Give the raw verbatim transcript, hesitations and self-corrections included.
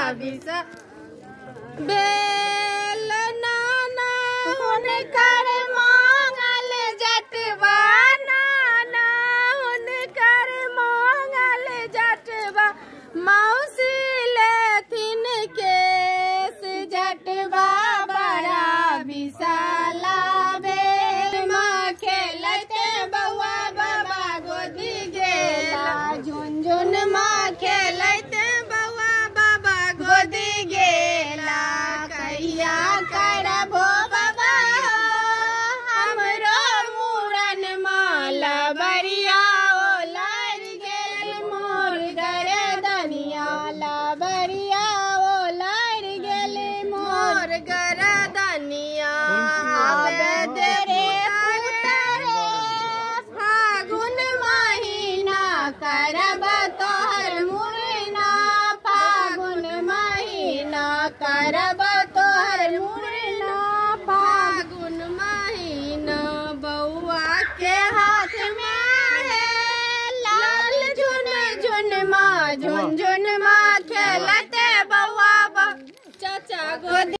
बिसा बेल नाना हुनकर मंगल जटवा नाना हुनकर मंगल जटवा मौसी लेथिन केस जटवा बड़ा विशाला बेल माँ खेलते बउआ बाबा गोदी गेला झुनझुन माँ खेलते बउआ बाबा गोदी गेला कहिया करबो बाबा हमरो मूरन माला बरिया ओलर गेल मोर गरदनिया ला बरिया ओलर गेल मोर गरदनिया आबे तेरे उतरे फागुन महीना करब तोहर मुरना फागुन महीना करब तोहर मुरना फागुन महीना बउआ के हाथ में है लाल झुन झुन माँ झुन झुन माँ खेलते बउआ चाचा गोदी